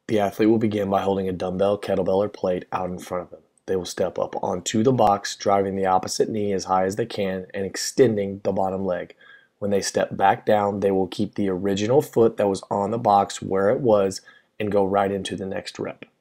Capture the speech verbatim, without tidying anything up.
The athlete will begin by holding a dumbbell, kettlebell, or plate out in front of them. They will step up onto the box, driving the opposite knee as high as they can and extending the bottom leg. When they step back down, they will keep the original foot that was on the box where it was and go right into the next rep.